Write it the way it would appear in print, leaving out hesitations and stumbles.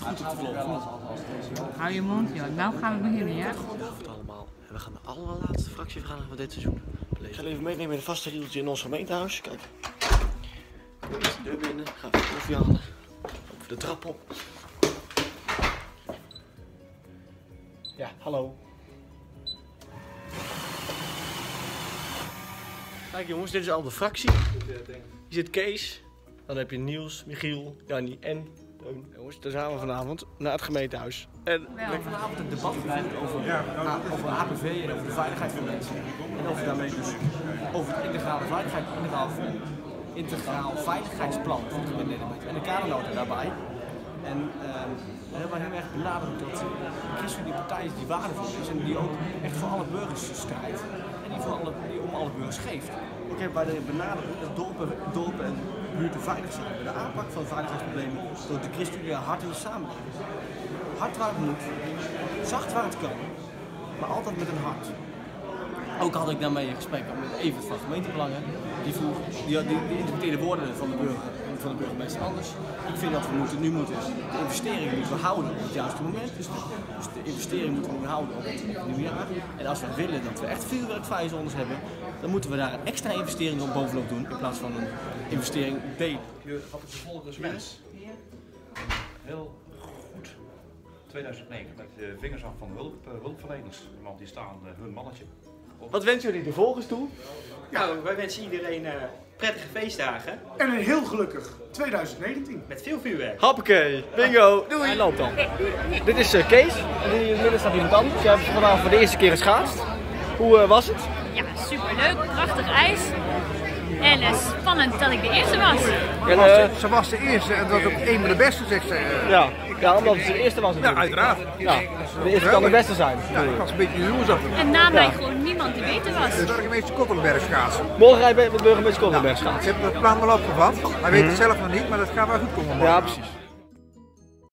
goed op de vlog. Hou je mond, joh. Nou gaan we beginnen, ja? Allemaal. En we gaan de allerlaatste fractievergadering van dit seizoen beleven. Ik ga even meenemen in een vaste riedeltje in ons gemeentehuis. Kijk. Kom eerst de deur binnen. Ga even koffie halen. Over de trap op. Ja, hallo. Kijk jongens, dit is al de fractie. Hier zit Kees. Dan heb je Niels, Michiel, Jannie en Teun. Jongens, daar zijn we vanavond naar het gemeentehuis. En we hebben vanavond een debat gevoerd over APV en over de veiligheid van mensen. En over daarmee dus over het integraal veiligheidsplan van het gemeente Nederland. En de kadernota daarbij. En we hebben heel erg benadrukt dat de ChristenUnie partij is die waardevol is en die ook echt voor alle burgers strijdt. En die om alle burgers geeft. Ik heb bij de benadering dat dorpen en buurten veilig zijn. Bij de aanpak van veiligheidsproblemen door de ChristenUnie hard in de samenleving. Hard waar het moet, zacht waar het kan, maar altijd met een hart. Ook had ik daarmee een gesprek met Evert van Gemeentebelangen. Die interpreteerde woorden van de burgemeester anders. Ik vind dat we de investering moeten houden op het juiste moment. Dus de investering moeten we nu houden op het nieuwjaar. En als we willen dat we echt vuurwerkvrije zones hebben, dan moeten we daar een extra investering op bovenop doen in plaats van een investering delen. Je had het vervolg als mens. Heel goed 2009 met de vingers af van hulpverleners. Want die staan hun mannetje. Wat wensen jullie de volgers toe? Nou, wij wensen iedereen prettige feestdagen. En een heel gelukkig 2019. Met veel vuurwerk. Hoppakee, bingo, doei! Hij loopt dan. Dit is Kees, en in het midden staat iemand anders. Jij hebt vandaag voor de eerste keer geschaatst. Hoe was het? Ja, superleuk, prachtig ijs. En spannend dat ik de eerste was. Ze was de eerste en dat was ook een van de beste, zegt ze. Ja, omdat het de eerste was. Ja, uiteraard. Ja, de eerste kan de beste zijn. Ja, ik was een beetje jaloers op. En na mij gewoon niemand die beter was. De burgemeester Kottenberg schaatsen. Morgen ga je met burgemeester Kottenberg schaatsen. Ik heb het plan wel opgevat. Hij weet het zelf nog niet, maar dat gaat wel goed komen. Ja, precies.